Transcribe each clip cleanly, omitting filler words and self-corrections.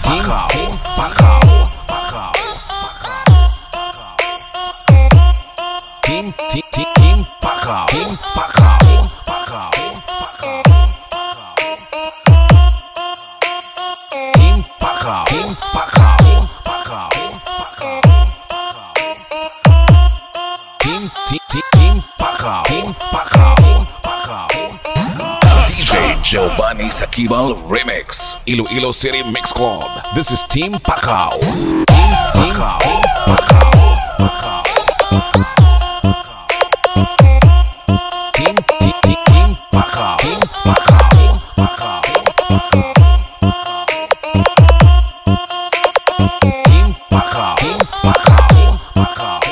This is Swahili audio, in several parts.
DJ Giovanni Sakibal Remix, Iloilo City Mix Club. This is Team Pacao. Team Pacao. Team Pacao. Team Pacao. Team Pacao. Team Pacao.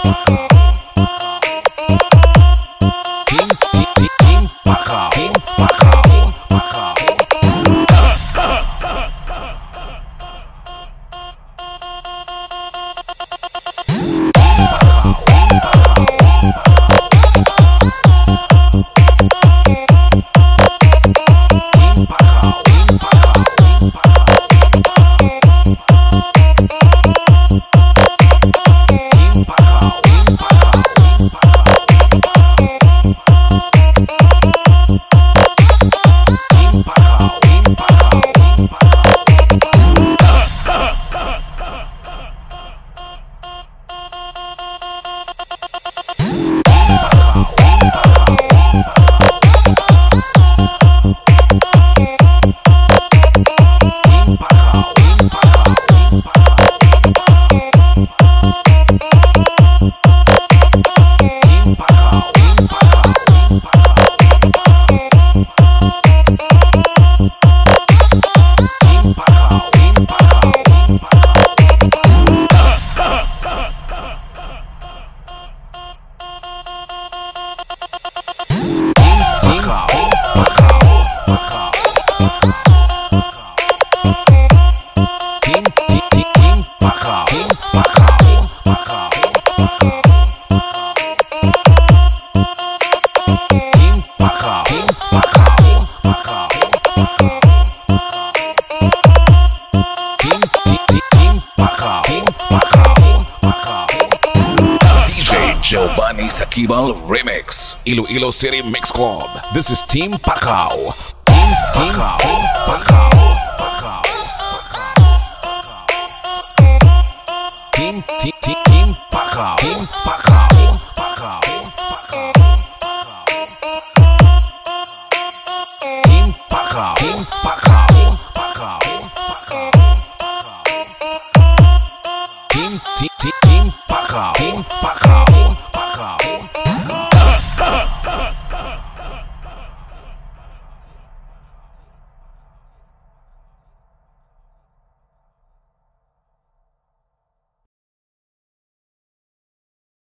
Giovanni Sakibal Remix, Iloilo City Mix Club. This is Team Pacao. Team Pacao. Team Pacao. Team Pacao. Team Pacao. Team Pacao. Team Pacao. Team Pacao.